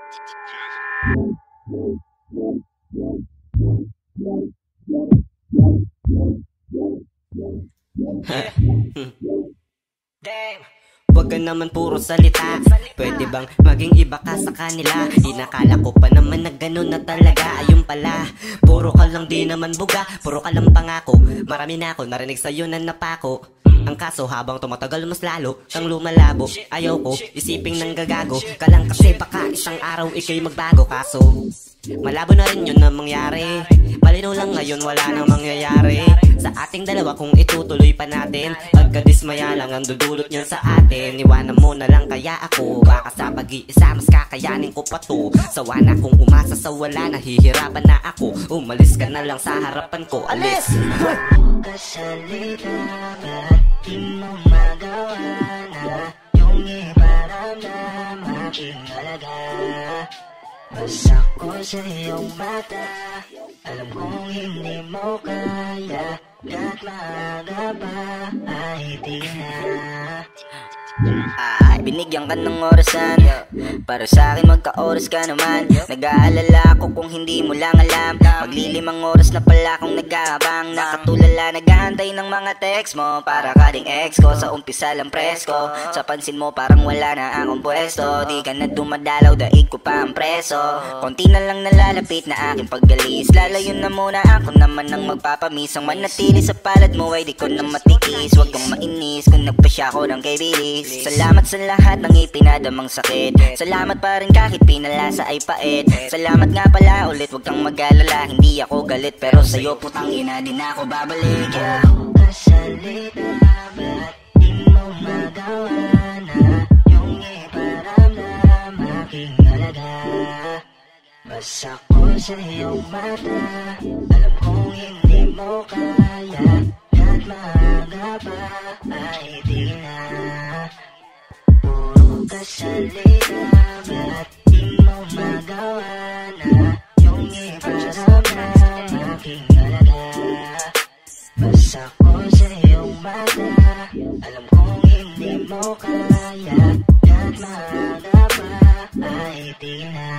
Damn. Huwag ka naman puro salita. Pwede bang maging iba ka sa kanila? Inakala ko pa naman na ganun na talaga. Ayun pala, puro ka lang di naman buga. Puro ka lang pangako. Marami na ako narinig sa'yo na napako. Ang kaso habang tumatagal mas lalo kang lumalabo. Ayaw ko isiping nang gagago ka lang kasi baka isang araw ikay magbago. Kaso malabo na rin yun na mangyari. Malinaw lang ngayon wala nang mangyayari sa ating dalawa kung itutuloy pa natin. Pagkadismaya lang ang dudulot niyan sa atin. Iwanan mo na lang kaya ako. Baka sa pag-iisa mas kakayanin ko pa to. Sawa na kung umasa sa wala. Nahihirapan na ako. Umalis ka na lang sa harapan ko. Alis! Kasalita ba't di mo magawa na yung iparamdam aking halaga? Basta ko sa iyong mata, alam kong hindi mo kaya. Kahit maaga pa ay di na. Binigyan ka ng orasan para sa akin magka-oras ka naman. Nag-aalala ako kung hindi mo lang alam. Maglilimang oras na pala akong nag-aabang. Nakatulala nag-aantay ng mga text mo. Para ka ding ex ko sa umpisa lang presko. Sa pansin mo parang wala na akong pwesto. Di ka na dumadalaw daig ko pa ang preso. Konti na lang nalalapit na aking paggalis. Lalayo na muna ako naman ang magpapamis. Ang manatili sa palad mo ay di ko na matikis. Huwag kang mainis kung nagpasya ko ng kay bilis. Salamat sa lahat ng ipinadamang sakit. Salamat pa rin kahit pinalasa ay pait. Salamat nga pala ulit, huwag kang mag-alala. Hindi ako galit pero sa'yo putang ina din ako babalik. Kasalita ba't di mo magawa na yung iparamdam aking halaga? Basta ko sa iyong mata, alam kong hindi mo kaya. Kahit maaga pa ay di na. Puro kasalita ba't di mo magawa na yung iparamdam aking halaga? Basta ko sa iyong mata, alam kong hindi mo kaya. Kahit maaga pa ay di na.